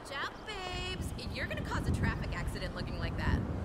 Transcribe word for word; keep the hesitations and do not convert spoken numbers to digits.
Watch out, babes. You're gonna cause a traffic accident looking like that.